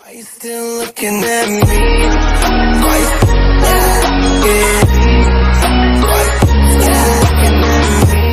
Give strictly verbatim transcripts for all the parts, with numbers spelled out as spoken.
Are you still looking at me? Are you still looking at me?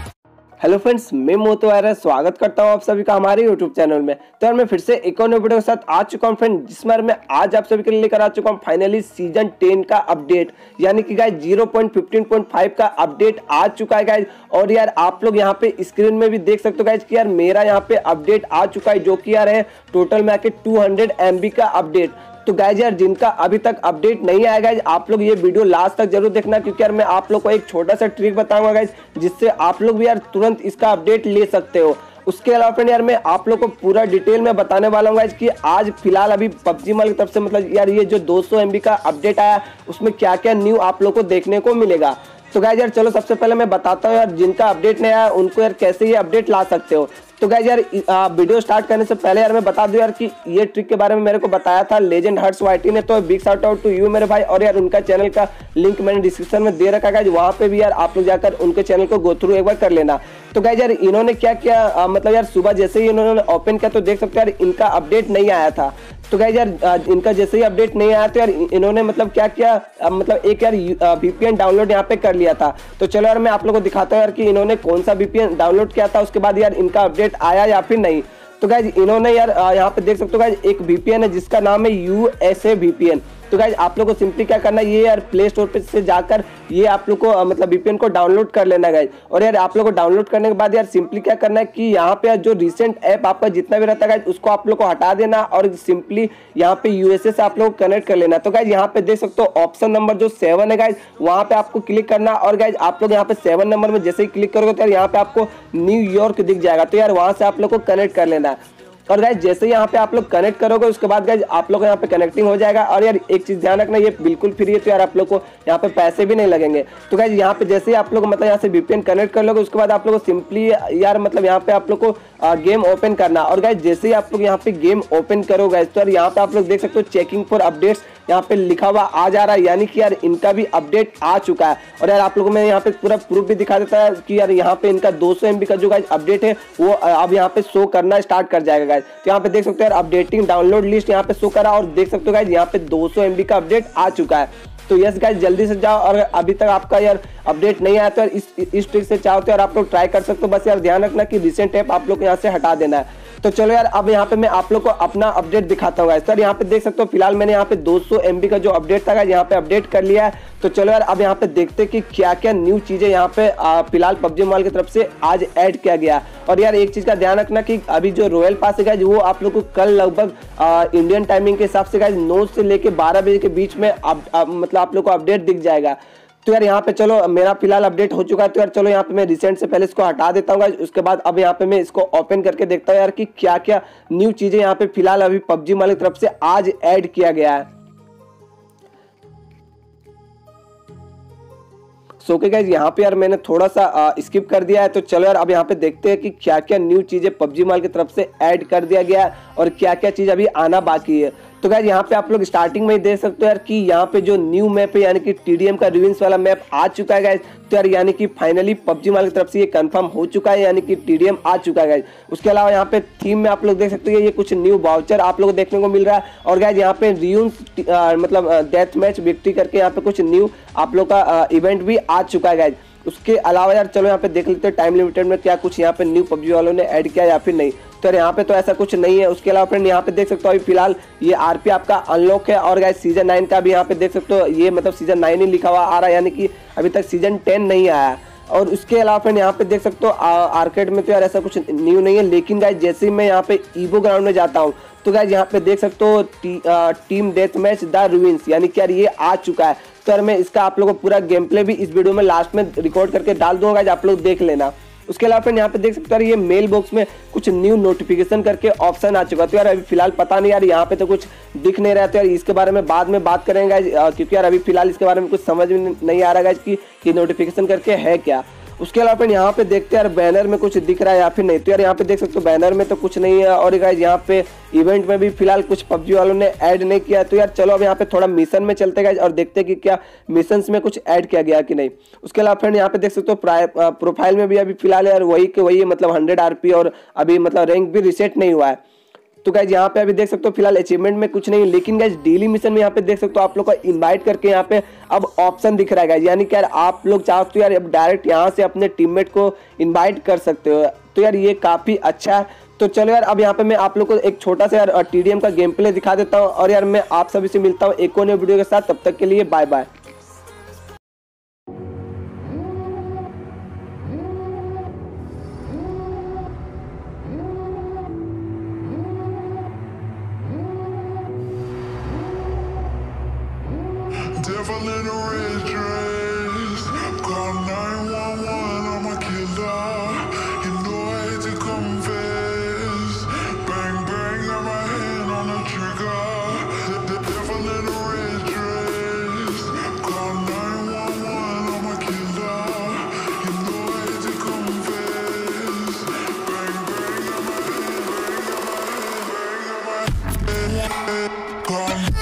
Hello friends, मैं मोतो है, स्वागत करता हूं आप सभी का हमारे यूट्यूब चैनल में। तो यार मैं फिर से एक और नई वीडियो के साथ आ चुका हूं फ्रेंड, जिसमें मैं आज आप सभी के लिए लेकर आ चुका हूं फाइनली सीजन टेन का अपडेट, यानी कि guys zero point fifteen point five का अपडेट आ चुका है गाइस। और यार आप लोग यहां पे स्क्रीन में भी देख सकते हो गाइस कि यार मेरा यहां पे अपडेट आ चुका है, जो कि यार है टोटल में आके टू हंड्रेड एम बी का अपडेट। तो गाइज यार जिनका अभी तक अपडेट नहीं आया गाइज, आप लोग ये वीडियो लास्ट तक जरूर देखना, क्योंकि यार मैं आप लोग को एक छोटा सा ट्रिक बताऊंगा गाइज, जिससे आप लोग भी यार तुरंत इसका अपडेट ले सकते हो। उसके अलावा फ्रेंड यार मैं आप लोग को पूरा डिटेल में बताने वाला हूँ गाइज कि आज फिलहाल अभी पबजी मॉल की तरफ से मतलब यार ये जो दो सौ एम बी का अपडेट आया, उसमें क्या क्या न्यू आप लोग को देखने को मिलेगा। तो गाइज यार चलो सबसे पहले मैं बताता हूँ यार जिनका अपडेट नहीं आया उनको यार कैसे ये अपडेट ला सकते हो। तो गाइज यार वीडियो स्टार्ट करने से पहले यार मैं बता दूं यार कि ये ट्रिक के बारे में मेरे को बताया था लेजेंड हर्ट्स वाइटी ने, तो big shout out to you मेरे भाई। और यार उनका चैनल का लिंक मैंने डिस्क्रिप्शन में दे रखा है, वहां पे भी यार आप लोग जाकर उनके चैनल को गो थ्रू एक बार कर लेना। तो गाइज यार इन्होंने क्या किया, आ, मतलब यार सुबह जैसे ही इन्होंने ओपन किया तो देख सकते हो यार इनका अपडेट नहीं आया था। तो गाइज यार इनका जैसे ही अपडेट नहीं आया तो यार इन्होंने मतलब क्या किया, मतलब एक यार वीपीएन डाउनलोड यहाँ पे कर लिया था। तो चलो यार मैं आप लोगों को दिखाता हूँ यार कि इन्होंने कौन सा वीपीएन डाउनलोड किया था, उसके बाद यार इनका अपडेट आया या फिर नहीं। तो गाइज इन्होंने यार यहाँ पे देख सकते हो गाइज एक वीपीएन है जिसका नाम है यूएसए वीपीएन। तो गाइज आप लोगों को सिंपली क्या करना है, ये यार प्ले स्टोर पे से जाकर ये आप लोग को मतलब वीपीएन को डाउनलोड कर लेना है गाइज। और यार आप लोग को डाउनलोड करने के बाद यार सिंपली क्या करना है कि यहाँ पे जो रिसेंट ऐप आपका जितना भी रहता है गाइज उसको आप लोग को हटा देना और सिंपली यहाँ पे यूएसए से आप लोग को कनेक्ट कर लेना। तो गाइज यहाँ पे देख सकते हो ऑप्शन नंबर जो सेवन है गाइज, वहाँ पे आपको क्लिक करना। और गाइज आप लोग यहाँ पे सेवन नंबर में जैसे ही क्लिक करोगे तो यार यहाँ पे आपको न्यूयॉर्क दिख जाएगा, तो यार वहाँ से आप लोग को कनेक्ट कर लेना है। और गाइज जैसे ही यहाँ पे आप लोग कनेक्ट करोगे उसके बाद गाइज आप लोग यहाँ पे कनेक्टिंग हो जाएगा। और यार एक चीज ध्यान रखना, ये बिल्कुल फ्री है, तो यार आप लोग को यहाँ पे पैसे भी नहीं लगेंगे। तो गाइज यहाँ पे जैसे ही आप लोग मतलब यहाँ से वीपीएन कनेक्ट कर लोगे उसके बाद आप लोग को सिंपली यार मतलब यहाँ पे आप लोग को गेम ओपन करना। और गाइज जैसे ही आप लोग यहाँ पे गेम ओपन करोगे गाइज तो यार यहाँ पे आप लोग देख सकते हो चेकिंग फॉर अपडेट्स यहाँ पे लिखा हुआ आ जा रहा है, यानी कि यार इनका भी अपडेट आ चुका है। और यार आप लोगों में यहाँ पे पूरा प्रूफ भी दिखा देता है कि यार यहाँ पे इनका दो सौ एम बी का जो गाइज अपडेट है वो अब यहाँ पे शो करना स्टार्ट कर जाएगा गाइज। तो यहाँ पे देख सकते हो यार अपडेटिंग डाउनलोड लिस्ट यहाँ पे शो करा और देख सकते हो गाइज यहाँ पे दो सौ एम बी का अपडेट आ चुका है। तो यस गाइज जल्दी से जाओ, और अभी तक आपका यार अपडेट नहीं आया तो यार इस इस ट्रिक से चाहो तो यार आप लोग ट्राई कर सकते हो। बस यार ध्यान रखना कि रिसेंट ऐप आप लोग यहाँ से हटा देना है। तो चलो यार अब यहाँ पे मैं आप लोग को अपना अपडेट दिखाता हूँ। सर यहाँ पे देख सकते हो फिलहाल मैंने यहाँ पे दो सौ एम बी का जो अपडेट था यहाँ पे अपडेट कर लिया है। तो चलो यार अब यहाँ पे देखते हैं कि क्या क्या न्यू चीजें यहाँ पे फिलहाल पबजी मॉल की तरफ से आज ऐड किया गया। और यार एक चीज का ध्यान रखना कि अभी जो रॉयल पास है वो आप लोग को कल लगभग इंडियन टाइमिंग के हिसाब से नौ से लेके बारह बजे के बीच में अब, अब, मतलब आप लोग को अपडेट दिख जाएगा। तो यार यहाँ पे चलो मेरा फिलहाल अपडेट हो चुका है, तो यार चलो यहाँ पे मैं रिसेंट से पहले इसको हटा देता हूँ। उसके बाद अब यहाँ पे मैं इसको ओपन करके देखता हूँ यार कि क्या क्या न्यू चीजें यहाँ पे फिलहाल अभी पबजी मॉल की तरफ से आज ऐड किया गया है। सो ओके गाइज यहाँ पे यार मैंने थोड़ा सा स्किप कर दिया है। तो चलो यार अब यहाँ पे देखते हैं कि क्या क्या न्यू चीजें पबजी मॉल की तरफ से ऐड कर दिया गया है और क्या क्या चीज अभी आना बाकी है। तो गाइज यहाँ पे आप लोग स्टार्टिंग में ही देख सकते हो यार कि यहाँ पे जो न्यू मैप है यानी कि टीडीएम का रूइंस वाला मैप आ चुका है गाइज। तो यार यानी कि फाइनली पबजी मॉल की तरफ से ये कंफर्म हो चुका है, यानी कि टीडीएम आ चुका है गाइज। उसके अलावा यहाँ पे थीम में आप लोग देख सकते हो ये कुछ न्यू वाउचर आप लोग को देखने को मिल रहा है। और गाइज यहाँ पे रियून्स मतलब डेथ मैच विक्ट्री करके यहाँ पे कुछ न्यू आप लोग का इवेंट भी आ चुका है गाइज। उसके अलावा यार चलो यहाँ पे देख लेते हैं टाइम लिमिटेड में क्या कुछ यहाँ पे न्यू पबजी वालों ने ऐड किया या फिर नहीं। तो यार यहाँ पे तो ऐसा कुछ नहीं है। उसके अलावा फ्रेंड यहाँ पे देख सकते हो अभी फिलहाल ये आरपी आपका अनलॉक है। और गाइस सीजन नाइन का भी यहाँ पे देख सकते हो ये मतलब सीजन नाइन ही लिखा हुआ आ रहा है, यानी कि अभी तक सीजन टेन नहीं आया। और उसके अलावा फ्रेंड यहाँ पे देख सकते हो आर्केड में तो यार ऐसा कुछ न्यू नहीं है। लेकिन गाइस जैसे ही मैं यहाँ पे ईवो ग्राउंड में जाता हूँ तो गाइस यहाँ पे देख सकते हो टी, आ, team death match the ruins, यानी कि यार ये आ चुका है। तो यार मैं इसका आप लोगों को पूरा गेम प्ले भी इस वीडियो में लास्ट में रिकॉर्ड करके डाल दूंगा गाइस, आप लोग देख लेना। उसके अलावा फिर यहाँ पे देख सकते हो ये मेल बॉक्स में कुछ न्यू नोटिफिकेशन करके ऑप्शन आ चुका है। तो यार अभी फिलहाल पता नहीं यार यहाँ पे तो कुछ दिख नहीं रहा, तो यार इसके बारे में बाद में बात करेंगे क्योंकि यार अभी फिलहाल इसके बारे में कुछ समझ में नहीं आ रहा है कि ये नोटिफिकेशन करके है क्या। उसके अलावा फिर यहाँ पे देखते हैं यार बैनर में कुछ दिख रहा है या फिर नहीं। तो यार यहाँ पे देख सकते हो बैनर में तो कुछ नहीं है। और गाइस यहाँ पे इवेंट में भी फिलहाल कुछ पबजी वालों ने ऐड नहीं किया। तो यार चलो अब यहाँ पे थोड़ा मिशन में चलते गाइस और देखते हैं कि क्या मिशंस में कुछ ऐड किया गया कि नहीं। उसके अलावा फ्रेंड यहाँ पे देख सकते हो प्रोफाइल में भी अभी फिलहाल यार वही के वही मतलब हंड्रेड आरपी और अभी मतलब रैंक भी रिसेट नहीं हुआ है। तो गाइज यहाँ पे अभी देख सकते हो फिलहाल अचीवमेंट में कुछ नहीं है, लेकिन गाइज डेली मिशन में यहाँ पे देख सकते हो आप लोग को इनवाइट करके यहाँ पे अब ऑप्शन दिख रहा है गाइज, यानी कि यार आप लोग चाहो तो यार अब डायरेक्ट यहाँ से अपने टीममेट को इनवाइट कर सकते हो। तो यार ये काफी अच्छा है। तो चलो यार अब यहाँ पे मैं आप लोग को एक छोटा सा यार टीडीएम का गेम प्ले दिखा देता हूँ और यार मैं आप सभी से मिलता हूँ एक और नए वीडियो के साथ। तब तक के लिए bye bye. Devil in a red dress, call nine one one, I'm a killer. You know I hate to confess. Bang bang, got my hand on the trigger. The, the devil in a red dress, call nine one one, I'm a killer. You know I hate to confess. Bang bang, got my hand, bang, got my hand, bang, got my hand. Call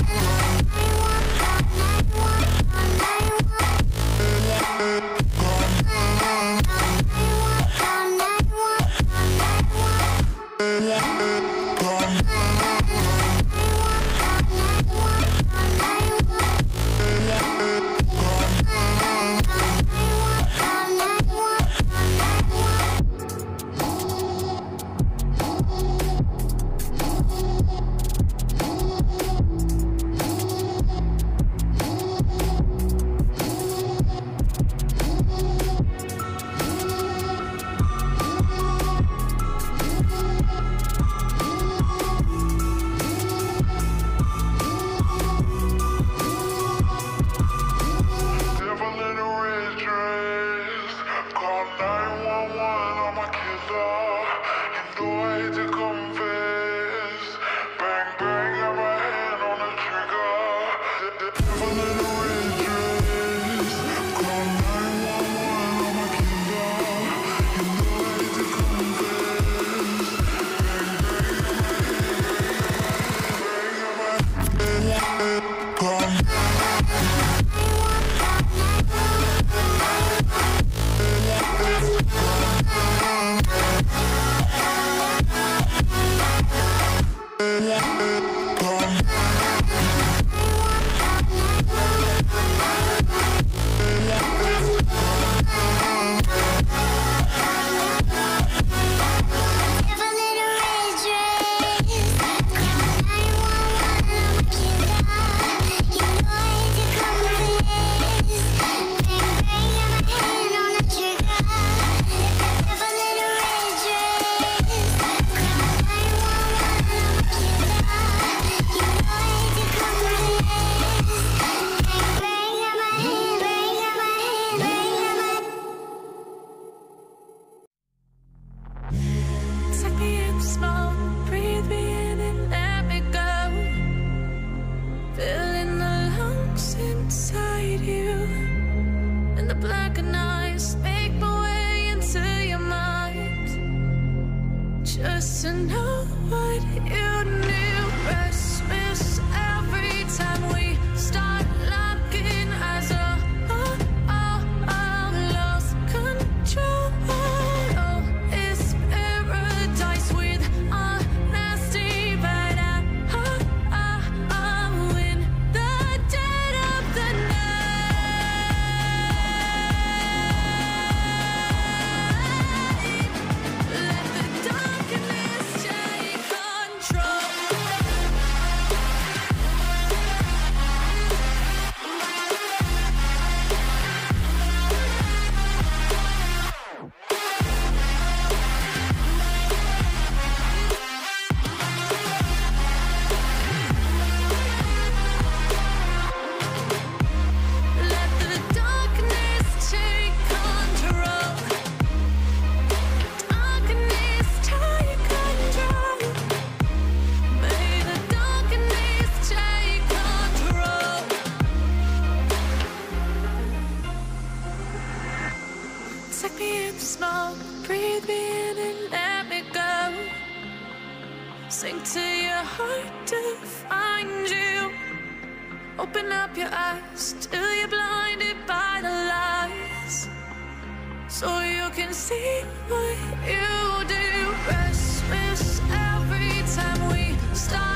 just to know what you knew. Restless every time we start locking eyes. Oh, oh, oh, oh, lost control. Oh, it's paradise with honesty, but I, oh, oh, oh, in the dead of the night. Let the darkness take control. Let the darkness take control. Darkness take control. May the darkness take control. Take me in the smoke, breathe me in and let me go. Sink to your heart to find you. Open up your eyes till you're blinded by the lies, so you can see what you do. Restless every time stars.